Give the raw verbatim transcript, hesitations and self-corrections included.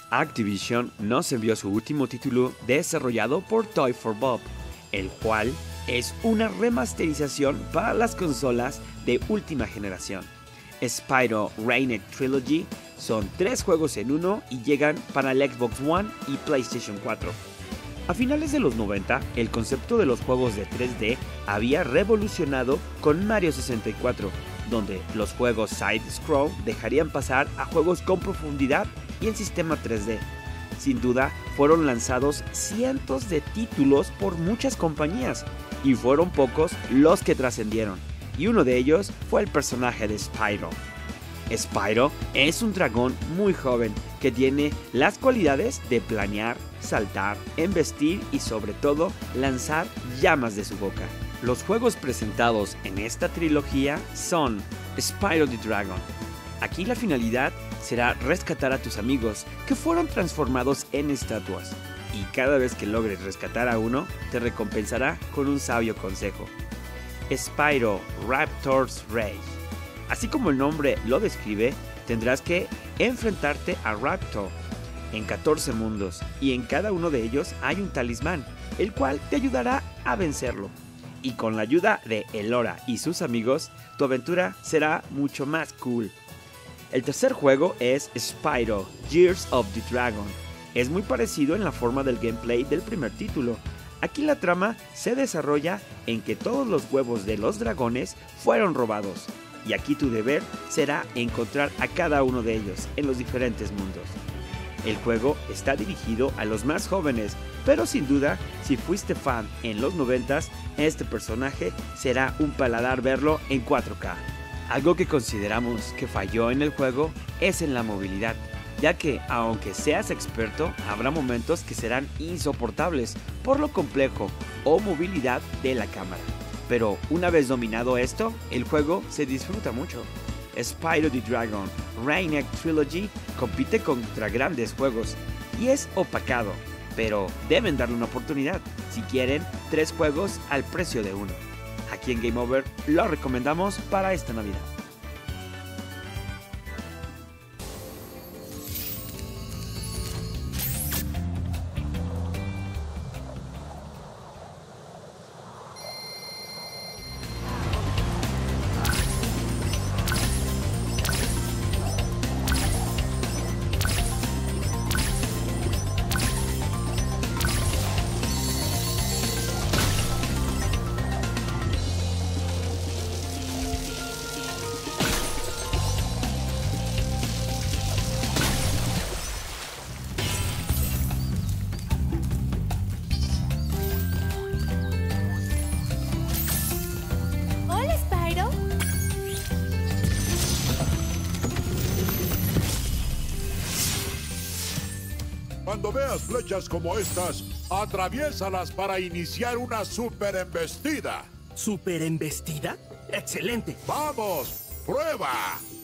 Activision nos envió su último título desarrollado por Toy for Bob, el cual es una remasterización para las consolas de última generación. Spyro Reignite Trilogy son tres juegos en uno y llegan para el Xbox One y PlayStation cuatro. A finales de los noventa, el concepto de los juegos de tres D había revolucionado con Mario sesenta y cuatro, donde los juegos side-scroll dejarían pasar a juegos con profundidad y en sistema tres D. Sin duda, fueron lanzados cientos de títulos por muchas compañías, y fueron pocos los que trascendieron, y uno de ellos fue el personaje de Spyro. Spyro es un dragón muy joven que tiene las cualidades de planear, saltar, embestir y sobre todo lanzar llamas de su boca. Los juegos presentados en esta trilogía son Spyro the Dragon. Aquí la finalidad será rescatar a tus amigos que fueron transformados en estatuas, y cada vez que logres rescatar a uno te recompensará con un sabio consejo. Spyro Raptor's Rage. Así como el nombre lo describe, tendrás que enfrentarte a Raptor en catorce mundos, y en cada uno de ellos hay un talismán, el cual te ayudará a vencerlo. Y con la ayuda de Elora y sus amigos, tu aventura será mucho más cool. El tercer juego es Spyro Gears of the Dragon. Es muy parecido en la forma del gameplay del primer título. Aquí la trama se desarrolla en que todos los huevos de los dragones fueron robados, y aquí tu deber será encontrar a cada uno de ellos en los diferentes mundos. El juego está dirigido a los más jóvenes, pero sin duda, si fuiste fan en los noventas, este personaje será un paladar verlo en cuatro K. Algo que consideramos que falló en el juego es en la movilidad, ya que aunque seas experto, habrá momentos que serán insoportables por lo complejo o movilidad de la cámara. Pero una vez dominado esto, el juego se disfruta mucho. Spyro the Dragon Reignite Trilogy compite contra grandes juegos y es opacado, pero deben darle una oportunidad si quieren tres juegos al precio de uno. Aquí en Game Over lo recomendamos para esta Navidad. Cuando veas flechas como estas, atraviésalas para iniciar una super embestida. ¿Super embestida? ¡Excelente! ¡Vamos! ¡Prueba!